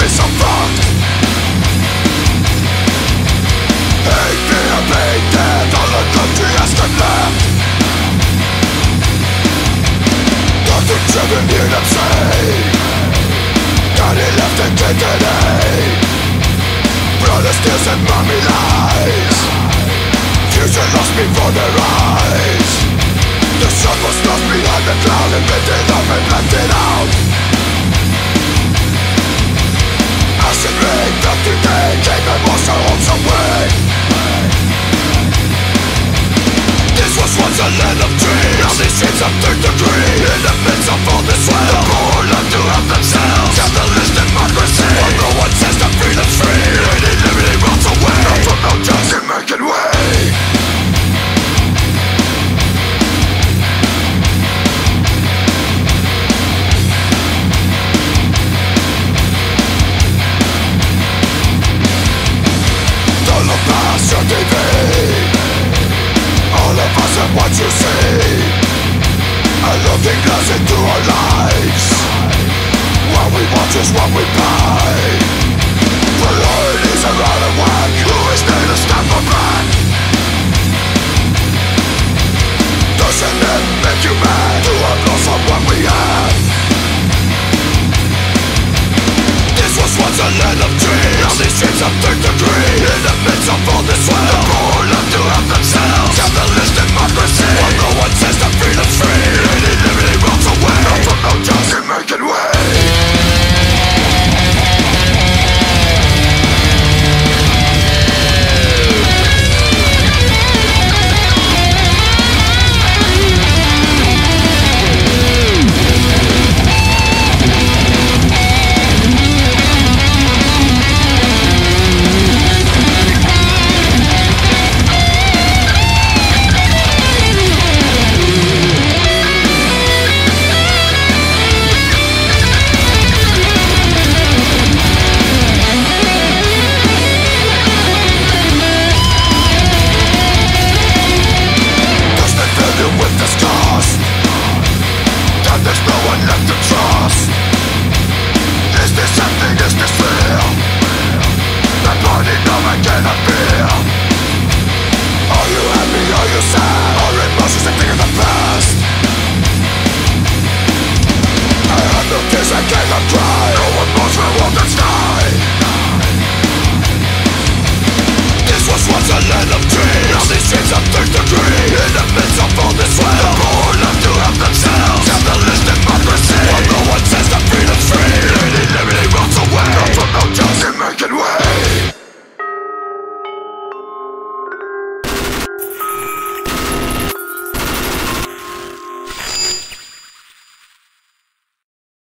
so fucked. Hate me or be dead, all the country has been left. Dr. Driven in insane, Daddy left in today. Brother steals and mommy lies. Future lost before their eyes. The sun was lost behind the cloud and ripped it up and left it out. Acid rain, felt today, came and washed our homes away. This was once a land of dreams. Now these streets of third degree. In the midst of all this swell, the poor love to help themselves. Capitalist democracy, while no one says that freedom's free. Lady liberty rots away, no from no justice making way. Your TV, all of us have what you see. A looking glass into our lives. What we want is what we buy. Priorities are out of whack. Who is there to stand for back? Doesn't it make you mad to have lost of what we have? This was once a land of dreams. Now these streets of third degree. In the midst of all this swell, the poor love to help themselves. Capitalist democracy, while no one says that freedom's free. Lady liberty rots away, no from no justice making way. This was once a land of dreams. Now these streets of third degree. In the midst of all this